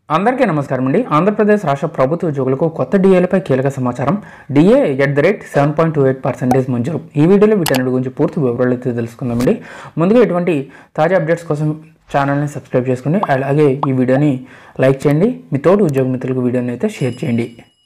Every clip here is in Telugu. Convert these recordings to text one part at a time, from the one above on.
అందరికీ నమస్కారం అండి. ఆంధ్రప్రదేశ్ రాష్ట్ర ప్రభుత్వ ఉద్యోగులకు కొత్త డిఏలపై కీలక సమాచారం. డిఏ @7.28% మంజూరు. ఈ వీడియోలో వీటన్నిటి గురించి పూర్తి వివరాలు అయితే తెలుసుకుందామండి. ముందుగా ఇటువంటి తాజా అప్డేట్స్ కోసం ఛానల్ని సబ్స్క్రైబ్ చేసుకోండి. అలాగే ఈ వీడియోని లైక్ చేయండి. మీ తోటి ఉద్యోగ మిత్రులకు వీడియోని అయితే షేర్ చేయండి.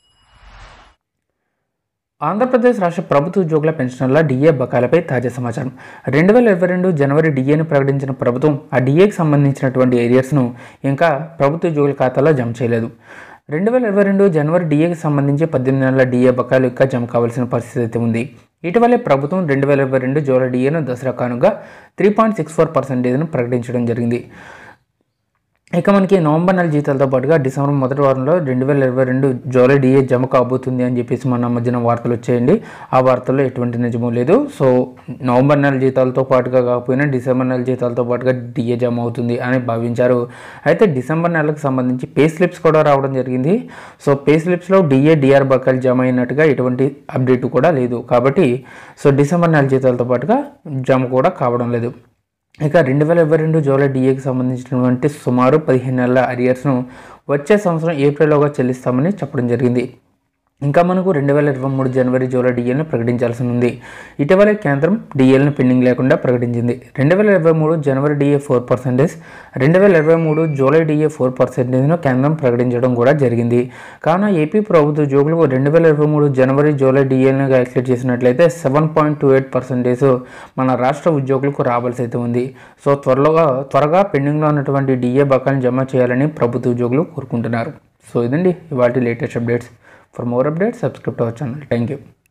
ఆంధ్రప్రదేశ్ రాష్ట్ర ప్రభుత్వ ఉద్యోగుల పెన్షనర్ల డిఏ బకాయిలపై తాజా సమాచారం. 2022 జనవరి డిఏను ప్రకటించిన ప్రభుత్వం ఆ డిఏకి సంబంధించినటువంటి ఏరియర్స్ను ఇంకా ప్రభుత్వ ఉద్యోగుల ఖాతాలో జమ చేయలేదు. 2022 జనవరి డిఏకి సంబంధించి 18 నెలల డిఏ బకాయిలు ఇంకా జమ కావాల్సిన పరిస్థితి అయితే ఉంది. ఇటీవలే ప్రభుత్వం 2022 జూలై డిఏను దసరా కానుగా 3.64% ప్రకటించడం జరిగింది. ఇక మనకి నవంబర్ నెల జీతాలతో పాటుగా డిసెంబర్ మొదటి వారంలో 2022 జూలై డిఏ జమ కాబోతుంది అని చెప్పేసి మన మధ్యన వార్తలు వచ్చాయండి. ఆ వార్తల్లో ఎటువంటి నిజమూ లేదు. సో నవంబర్ నెల జీతాలతో పాటుగా కాకపోయినా డిసెంబర్ నెల జీతాలతో పాటుగా డిఏ జమ అవుతుంది అని భావించారు. అయితే డిసెంబర్ నెలకు సంబంధించి పే స్లిప్స్ కూడా రావడం జరిగింది. సో పే స్లిప్స్లో డిఆర్ బకాయిలు జమ అయినట్టుగా ఎటువంటి అప్డేట్ కూడా లేదు. కాబట్టి సో డిసెంబర్ నెల జీతాలతో పాటుగా జమ కూడా కావడం లేదు. ఇక 2022 జూలై డిఏకి సంబంధించినటువంటి సుమారు 15 నెలల అరియర్స్ను వచ్చే సంవత్సరం ఏప్రిల్లోగా చెల్లిస్తామని చెప్పడం జరిగింది. ఇంకా మనకు 2023 జనవరి జూలై డిఏలను ప్రకటించాల్సి ఉంది. ఇటీవలే కేంద్రం డిఏలను పెండింగ్ లేకుండా ప్రకటించింది. 2023 జనవరి డిఏ 4%, 2023 జూలై డిఏ 4%ను కేంద్రం ప్రకటించడం కూడా జరిగింది. కావున ఏపీ ప్రభుత్వ ఉద్యోగులకు 2023 జనవరి జూలై డిఏలను క్యాలిక్యులేట్ చేసినట్లయితే 7.28% మన రాష్ట్ర ఉద్యోగులకు రావాల్సి అయితే ఉంది. సో త్వరగా పెండింగ్లో ఉన్నటువంటి డిఏ బకాయిలను జమ చేయాలని ప్రభుత్వ ఉద్యోగులు కోరుకుంటున్నారు. సో ఇదండి ఇవాళ latest updates. For more updates, subscribe to our channel. Thank you.